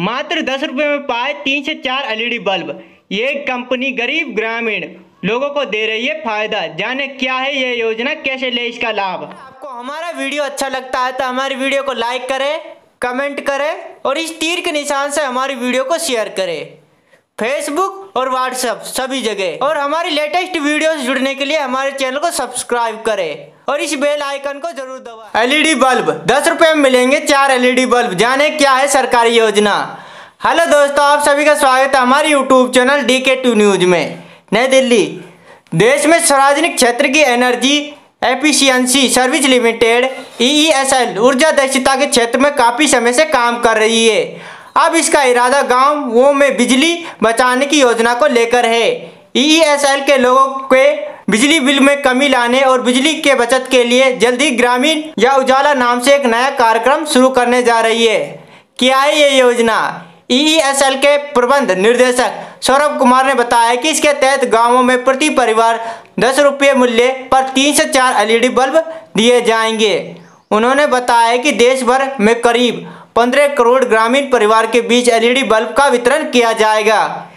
मात्र 10 रुपये में पाए 3 से 4 एलईडी बल्ब। ये कंपनी गरीब ग्रामीण लोगों को दे रही है फायदा। जाने क्या है ये योजना, कैसे ले इसका लाभ। आपको हमारा वीडियो अच्छा लगता है तो हमारी वीडियो को लाइक करें, कमेंट करें और इस तीर के निशान से हमारी वीडियो को शेयर करें फेसबुक और व्हाट्सएप सभी जगह। और हमारी लेटेस्ट वीडियोस जुड़ने के लिए हमारे चैनल को सब्सक्राइब करें और इस बेल आइकन को जरूर दबाएं। एलईडी बल्ब 10 रुपये में मिलेंगे 4 एलईडी बल्ब। जाने क्या है सरकारी योजना। हेलो दोस्तों, आप सभी का स्वागत है हमारे यूट्यूब चैनल DK2 न्यूज में। नई दिल्ली देश में सार्वजनिक क्षेत्र की energy efficiency service limited EESL ऊर्जा दक्षता के क्षेत्र में काफी समय से काम कर रही है। अब इसका इरादा गांवों में बिजली बचाने की योजना को लेकर है। EESL के लोगों के बिजली बिल में कमी लाने और बिजली के बचत के लिए जल्दी ग्रामीण या उजाला नाम से एक नया कार्यक्रम शुरू करने जा रही है। क्या है ये योजना। EESL के प्रबंध निर्देशक सौरभ कुमार ने बताया कि इसके तहत गांवों में प्रति परिवार 10 रुपये मूल्य पर 3 से 4 एलईडी बल्ब दिए जाएंगे। उन्होंने बताया कि देश भर में करीब 15 करोड़ ग्रामीण परिवार के बीच एलईडी बल्ब का वितरण किया जाएगा।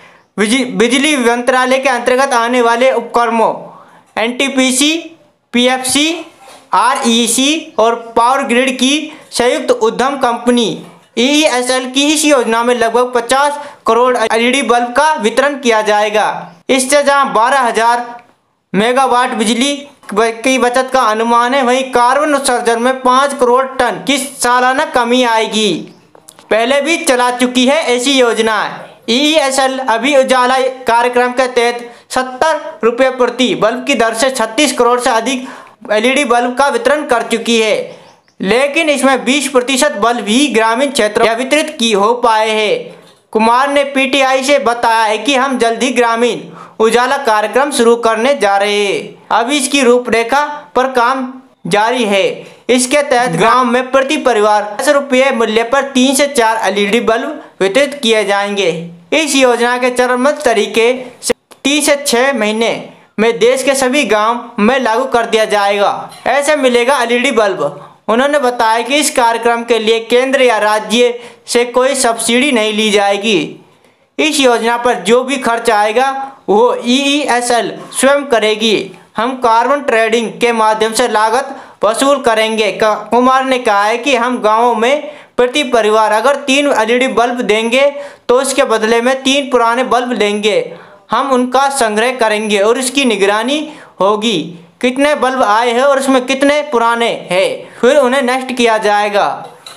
बिजली मंत्रालय के अंतर्गत आने वाले उपक्रमों NTPC, PFC, REC और पावर ग्रिड की संयुक्त उद्यम कंपनी EESL की इस योजना में लगभग 50 करोड़ एलईडी बल्ब का वितरण किया जाएगा। इससे जहां 12,000 मेगावाट बिजली की बचत का अनुमान है, वहीं कार्बन उत्सर्जन में 5 करोड़ टन की सालाना कमी आएगी। पहले भी चला चुकी है ऐसी योजना। EESL अभी उजाला कार्यक्रम के तहत 70 रुपये प्रति बल्ब की दर से 36 करोड़ से अधिक एलईडी बल्ब का वितरण कर चुकी है, लेकिन इसमें 20% बल्ब ही ग्रामीण क्षेत्रों में वितरित की हो पाए हैं। कुमार ने PTI से बताया है कि हम जल्द ही ग्रामीण उजाला कार्यक्रम शुरू करने जा रहे हैं। अभी इसकी रूपरेखा पर काम जारी है। इसके तहत गांव में प्रति परिवार 10 रुपये मूल्य पर 3 से 4 एलईडी बल्ब वितरित किए जाएंगे। इस योजना के चरणबद्ध तरीके से 3 से 6 महीने में देश के सभी गांव में लागू कर दिया जाएगा। ऐसे मिलेगा एलईडी बल्ब। उन्होंने बताया कि इस कार्यक्रम के लिए केंद्र या राज्य से कोई सब्सिडी नहीं ली जाएगी। इस योजना पर जो भी खर्च आएगा वो EESL स्वयं करेगी। हम कार्बन ट्रेडिंग के माध्यम से लागत वसूल करेंगे। कुमार ने कहा है कि हम गांवों में प्रति परिवार अगर 3 एलईडी बल्ब देंगे तो उसके बदले में 3 पुराने बल्ब लेंगे। हम उनका संग्रह करेंगे और इसकी निगरानी होगी कितने बल्ब आए हैं और उसमें कितने पुराने हैं, फिर उन्हें नष्ट किया जाएगा।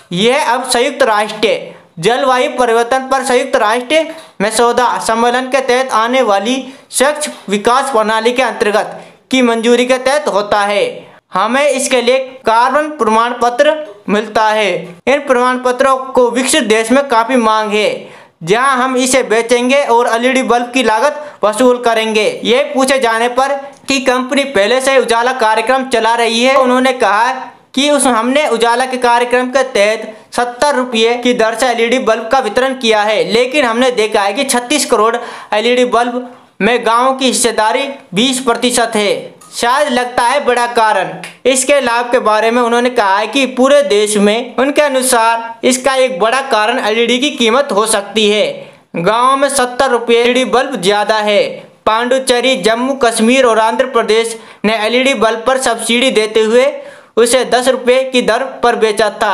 यह अब संयुक्त राष्ट्र जलवायु परिवर्तन पर संयुक्त राष्ट्र मसौदा सम्मेलन के तहत आने वाली स्वच्छ विकास प्रणाली के अंतर्गत की मंजूरी के तहत होता है। हमें इसके लिए कार्बन प्रमाण पत्र मिलता है। इन प्रमाण पत्रों को विकसित देश में काफी मांग है, जहां हम इसे बेचेंगे और एलईडी बल्ब की लागत वसूल करेंगे। ये पूछे जाने पर कि कंपनी पहले से उजाला कार्यक्रम चला रही है, उन्होंने कहा कि हमने उजाला के कार्यक्रम के तहत 70 रुपये की दर से एलईडी बल्ब का वितरण किया है, लेकिन हमने देखा है कि 36 करोड़ एलईडी बल्ब में गाँव की हिस्सेदारी 20% है। शायद लगता है बड़ा कारण। इसके लाभ के बारे में उन्होंने कहा है कि पूरे देश में उनके अनुसार इसका एक बड़ा कारण एलईडी की कीमत हो सकती है। गाँव में 70 रुपये एलईडी बल्ब ज्यादा है। पांडुचेरी, जम्मू कश्मीर और आंध्र प्रदेश ने एलईडी बल्ब पर सब्सिडी देते हुए उसे 10 रुपये की दर पर बेचा था।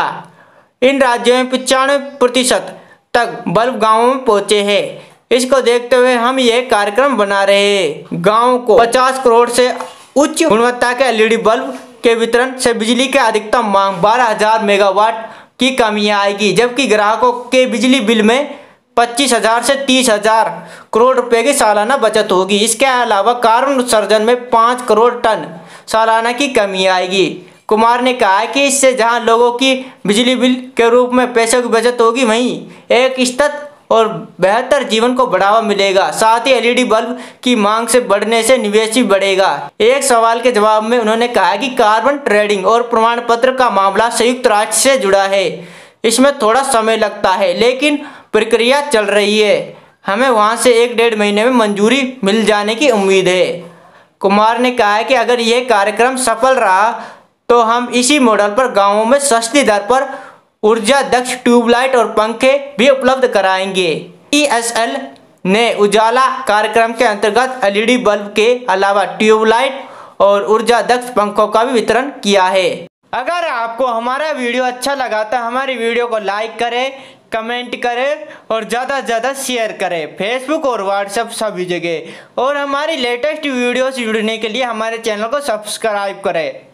इन राज्यों में 95% तक बल्ब गाँवों में पहुँचे हैं। इसको देखते हुए हम यह कार्यक्रम बना रहे हैं। गाँव को 50 करोड़ से उच्च गुणवत्ता के एलईडी बल्ब के वितरण से बिजली के अधिकतम मांग 12,000 मेगावाट की कमी आएगी, जबकि ग्राहकों के बिजली बिल में 25,000 से 30,000 करोड़ रुपए की सालाना बचत होगी। इसके अलावा कार्बन उत्सर्जन में 5 करोड़ टन सालाना की कमी आएगी। कुमार ने कहा कि इससे जहां लोगों की बिजली बिल के रूप में पैसों की बचत होगी, वहीं एक स्थिर और बेहतर जीवन को बढ़ावा मिलेगा। साथ ही एलईडी बल्ब की मांग से बढ़ने से निवेश भी बढ़ेगा। एक सवाल के जवाब में उन्होंने कहा कि कार्बन ट्रेडिंग और प्रमाण पत्र का मामला संयुक्त राष्ट्र से जुड़ा है। इसमें थोड़ा समय लगता है, लेकिन प्रक्रिया चल रही है। हमें वहां से 1-1.5 महीने में मंजूरी मिल जाने की उम्मीद है। कुमार ने कहा कि अगर यह कार्यक्रम सफल रहा तो हम इसी मॉडल पर गाँवों में सस्ती दर पर ऊर्जा दक्ष ट्यूबलाइट और पंखे भी उपलब्ध कराएंगे। ESL ने उजाला कार्यक्रम के अंतर्गत LED बल्ब के अलावा ट्यूबलाइट और ऊर्जा दक्ष पंखों का भी वितरण किया है। अगर आपको हमारा वीडियो अच्छा लगा तो हमारी वीडियो को लाइक करें, कमेंट करें और ज़्यादा से ज़्यादा शेयर करें फेसबुक और व्हाट्सएप सभी जगह। और हमारी लेटेस्ट वीडियो से जुड़ने के लिए हमारे चैनल को सब्सक्राइब करें।